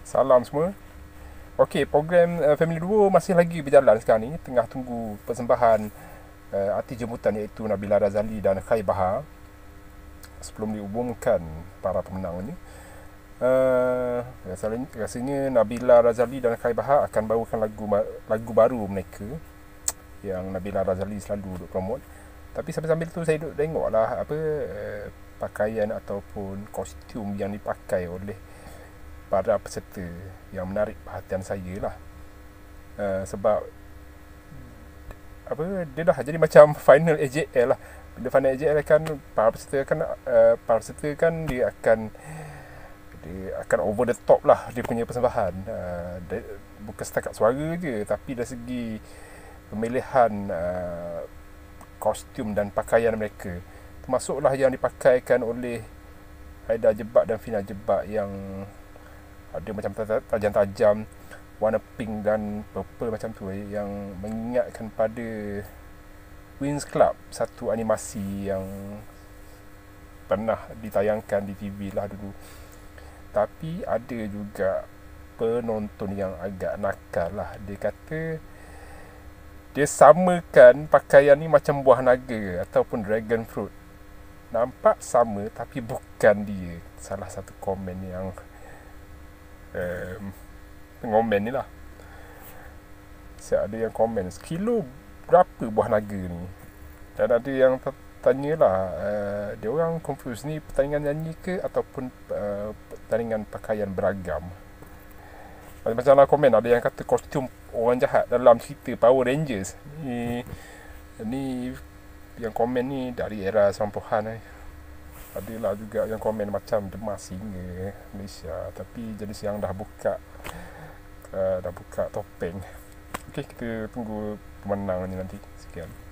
Salam semua. Okey, program Family Duo masih lagi berjalan sekarang ni. Tengah tunggu persembahan artis jemputan iaitu Nabila Razali dan Khai Bahar sebelum diumumkan para pemenang ni. Rasanya Nabila Razali dan Khai Bahar akan bawakan lagu baru mereka yang Nabila Razali selalu duk promote. Tapi sambil-sambil tu saya duk tengok lah pakaian ataupun kostum yang dipakai oleh para peserta yang menarik perhatian saya lah. Sebab dia dah jadi macam final AJL lah. Bila final AJL kan para peserta kan dia akan over the top lah dia punya persembahan. Bukan setakat suara je, tapi dari segi pemilihan kostum dan pakaian mereka, termasuklah yang dipakaikan oleh Haida Jebak dan Fina Jebak yang ada macam tajam-tajam, warna pink dan purple macam tu, yang mengingatkan pada Winx Club, satu animasi yang pernah ditayangkan di TV lah dulu. Tapi ada juga penonton yang agak nakal lah. Dia kata dia samakan pakaian ni macam buah naga ataupun dragon fruit. Nampak sama tapi bukan dia. Salah satu komen yang ngomen ni lah. Ada yang komen, sekilo berapa buah naga ni? Dan ada yang tanya lah, dia orang confuse ni pertandingan nyanyi ke ataupun pertandingan pakaian beragam. Macam lah komen, ada yang kata kostum orang jahat dalam cerita Power Rangers. Ni yang komen ni dari era 90-an. Adalah juga yang komen macam Demas Singa Malaysia, tapi jenis yang dah buka topeng. Okey, kita tunggu pemenang ni nanti. Sekian.